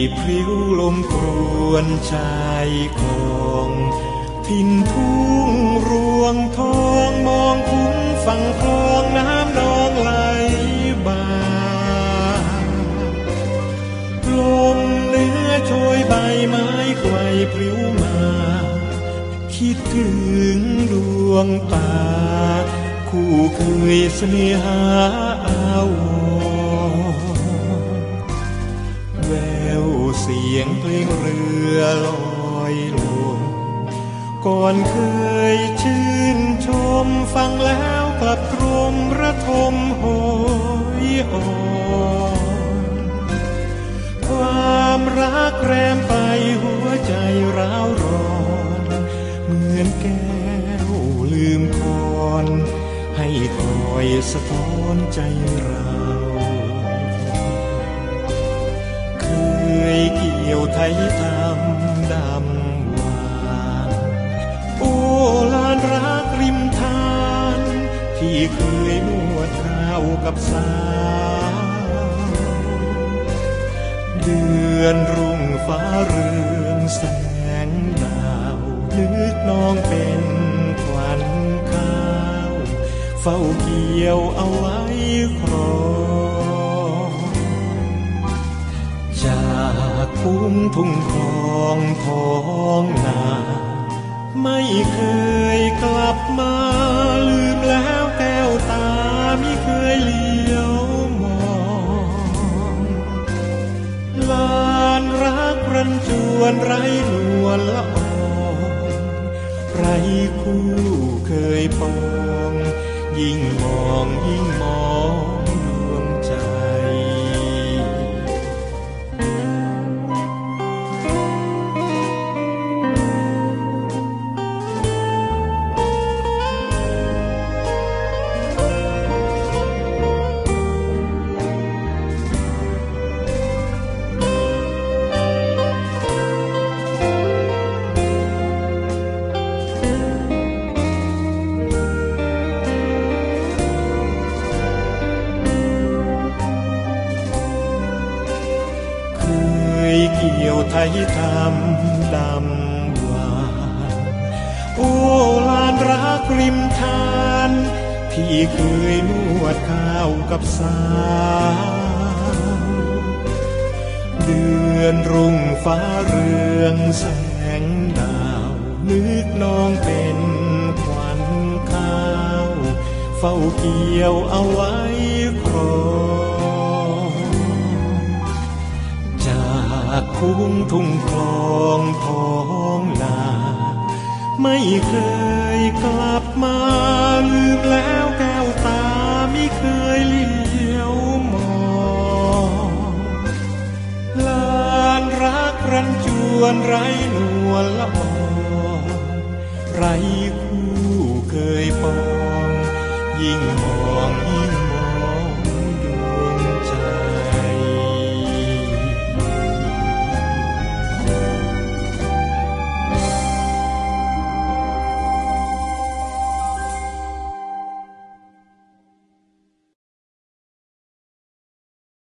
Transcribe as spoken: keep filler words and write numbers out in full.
พริ้วลมกรวนชายคงถิ่นทุ่งรวงทองมองคุ้งฝั่งคลองน้ำนองไหลบ่าลมเนื้อโชยใบไม้ไกวพริ้วมาคิดถึงดวงตาคู่เคยเสน่หาอาวแววเสียงเพลงเรือลอยลงก่อนเคยชื่นชมฟังแล้วกลับตรมระทมโหยอ่อนความรักแรมไปหัวใจร้าวร้อนเหมือนแก้วลืมคอนให้คอยสะท้อนใจเราเคยเกี่ยวไทยทำดำหวานโอ้ลานรักริมทานที่เคยนวดข้าวกับสาวเดือนรุ่งฟ้าเรืองแสงดาวนึกน้องเป็นขวัญข้าวเฝ้าเกี่ยวเอาไว้ครองจากคุ้มทุ่งคลองท้องนาไม่เคยกลับมาลืมแล้วแก้วตามิเคยเลี้ยวมองลานรักรันจวนไร้นวลละอองไร้คู่เคยปองยิ่งมองยิ่งมองดวงใจเกี่ยวไทยทำดำหวานโอ้ลานรักริมทานที่เคยนวดข้าวกับสาวเดือนรุ่งฟ้าเรืองแสงดาวนึกน้องเป็นขวัญข้าวเฝ้าเกี่ยวเอาไว้ครองคุ้งทุ่งคลองท้องนาไม่เคยกลับมาลืมแล้วแก้วตามิเคยเลี้ยวมองลานรักรันจวนไร้นวลละอองไร้คู่เคยปองยิ่งมองยิ่ง